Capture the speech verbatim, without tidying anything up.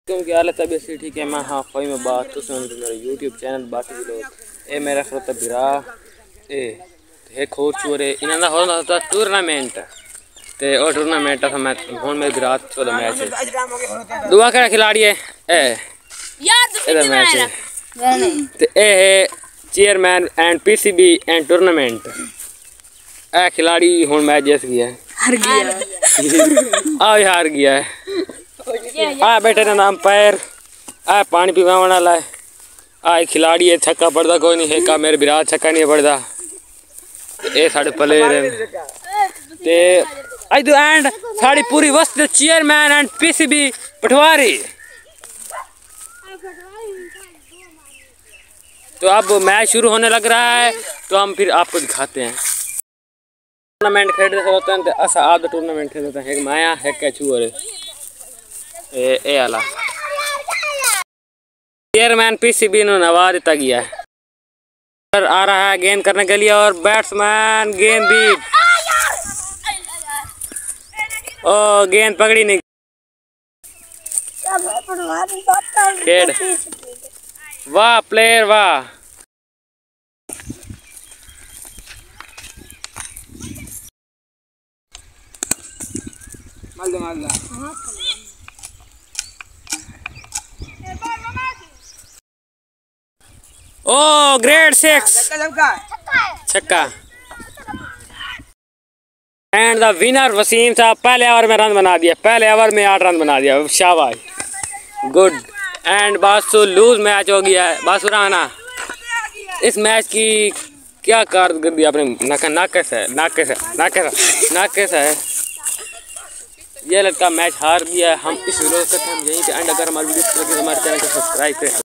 क्योंकि हालत तबीयत से ठीक है। मैं हाँ कोई में बात तो सुन मेरे यूट्यूब चैनल बाकी लोग ए मेरा खरोता बिरा ए हे खोर चोरे इन्होंने होता टूर्नामेंट ते और टूर्नामेंट था मैं हूँ मेरे बिरात चौदह मैच है दुआ केड़ा खिलाड़ी है ए इधर मैच है ते ए है chairman and PCB and tournament ए खिलाड़ी हूँ मैच जीत गया है हार गया आ हार गया है आ बेटे ना नाम पैर आ पानी पीवा वाला है आ खिलाड़ी है छक्का पड़ता कोई नहीं है का मेरे बिरात छक्का नहीं पड़ता ए साढ़े प्लेयर है ते आई दो एंड साड़ी पूरी वस्त चेयरमैन एंड पीसीबी पटवारी। तो अब मैच शुरू होने लग रहा है तो हम फिर आपको दिखाते हैं टूर्नामेंट खेलते होते हैं तो ऐसा आधा टूर्नामेंट खेलते हैं एक माया है क्या छुआ रे ए ए आला चेयरमैन पीसीबी ने नवा दिता गया है आ रहा है गेंद करने के लिए और बैट्समैन गेंद भी ओ गेंद पकड़ी नहीं खेड़ वाह प्लेयर वाह माल दे माल दे ओ ग्रेड सिक्स छक्का एंड द विनर वसीम साहब पहले ओवर में रन बना दिया पहले ओवर में आठ रन बना दिया शाबाश गुड एंड बासु लूज मैच हो गया है बासु राना इस मैच की क्या कारकर्दगी आपने नाका नाकस है नाकस है नाकस नाकस है ये लड़का मैच हार गया है। हम इस वीडियो को हम यहीं पे एंड अगर हमारी वीडियो अच्छी लगी तो हमारे चैनल को सब्सक्राइब करें।